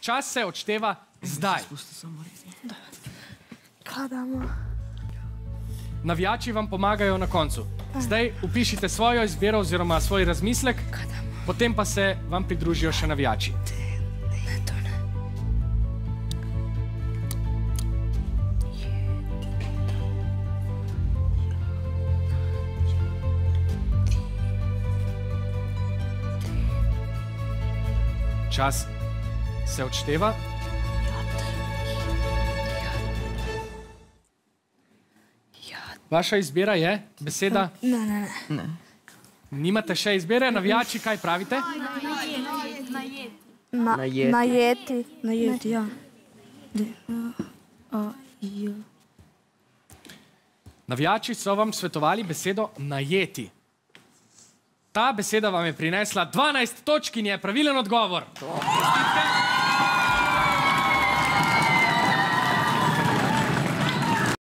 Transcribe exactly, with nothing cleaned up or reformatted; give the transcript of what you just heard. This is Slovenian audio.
čas se odšteva zdaj. Kaj damo? Navijači vam pomagajo na koncu. Zdaj upišite svojo izbiro oziroma svoj razmislek, potem pa se vam pridružijo še navijači. Ne, to ne. Čas se odšteva. Vaša izbira je beseda? Ne, ne, ne. Nimate še izbire? Navijači, kaj pravite? Najeti. Najeti. Najeti, ja. Navijači so vam svetovali besedo najeti. Ta beseda vam je prinesla dvanajst točk in je pravilen odgovor.